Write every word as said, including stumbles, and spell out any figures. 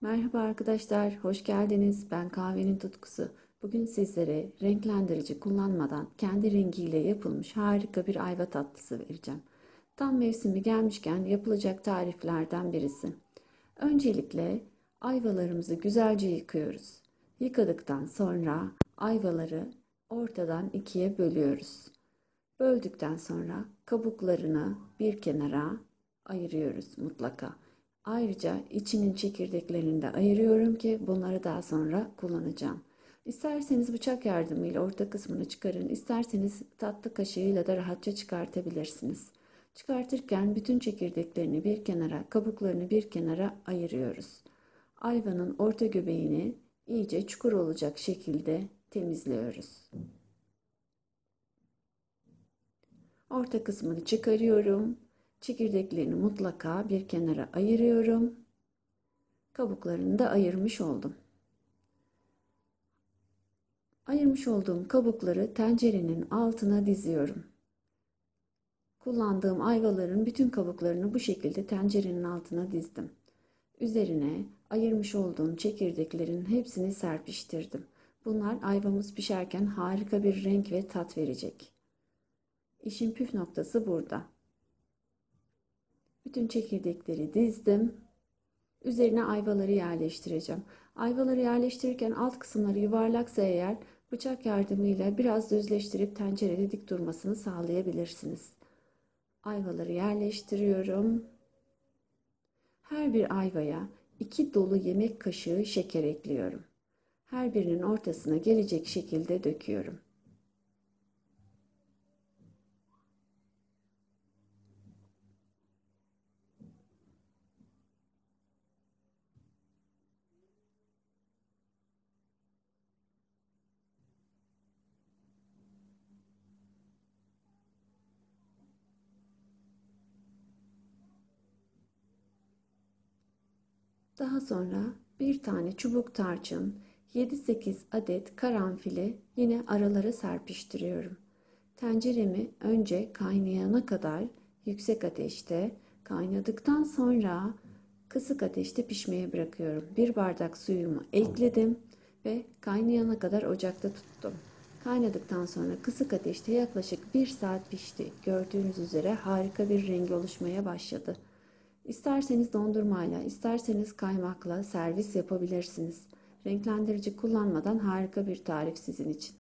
Merhaba arkadaşlar, hoş geldiniz. Ben Kahvenin Tutkusu. Bugün sizlere renklendirici kullanmadan kendi rengiyle yapılmış harika bir ayva tatlısı vereceğim. Tam mevsimi gelmişken yapılacak tariflerden birisi. Öncelikle ayvalarımızı güzelce yıkıyoruz. Yıkadıktan sonra ayvaları ortadan ikiye bölüyoruz. Böldükten sonra kabuklarını bir kenara ayırıyoruz mutlaka. Ayrıca içinin çekirdeklerini de ayırıyorum ki bunları daha sonra kullanacağım. İsterseniz bıçak yardımıyla orta kısmını çıkarın, isterseniz tatlı kaşığıyla da rahatça çıkartabilirsiniz. Çıkartırken bütün çekirdeklerini bir kenara, kabuklarını bir kenara ayırıyoruz. Ayvanın orta göbeğini iyice çukur olacak şekilde temizliyoruz. Orta kısmını çıkarıyorum. Çekirdeklerini mutlaka bir kenara ayırıyorum. Kabuklarını da ayırmış oldum. Ayırmış olduğum kabukları tencerenin altına diziyorum. Kullandığım ayvaların bütün kabuklarını bu şekilde tencerenin altına dizdim. Üzerine ayırmış olduğum çekirdeklerin hepsini serpiştirdim. Bunlar ayvamız pişerken harika bir renk ve tat verecek. İşin püf noktası burada. Bütün çekirdekleri dizdim. Üzerine ayvaları yerleştireceğim. Ayvaları yerleştirirken alt kısımları yuvarlaksa eğer bıçak yardımıyla biraz düzleştirip tencerede dik durmasını sağlayabilirsiniz. Ayvaları yerleştiriyorum. Her bir ayvaya iki dolu yemek kaşığı şeker ekliyorum. Her birinin ortasına gelecek şekilde döküyorum. Daha sonra bir tane çubuk tarçın, yedi sekiz adet karanfili yine aralara serpiştiriyorum. Tenceremi önce kaynayana kadar yüksek ateşte, kaynadıktan sonra kısık ateşte pişmeye bırakıyorum. Bir bardak suyumu ekledim ve kaynayana kadar ocakta tuttum. Kaynadıktan sonra kısık ateşte yaklaşık bir saat pişti. Gördüğünüz üzere harika bir rengi oluşmaya başladı. İsterseniz dondurmayla, isterseniz kaymakla servis yapabilirsiniz. Renklendirici kullanmadan harika bir tarif sizin için.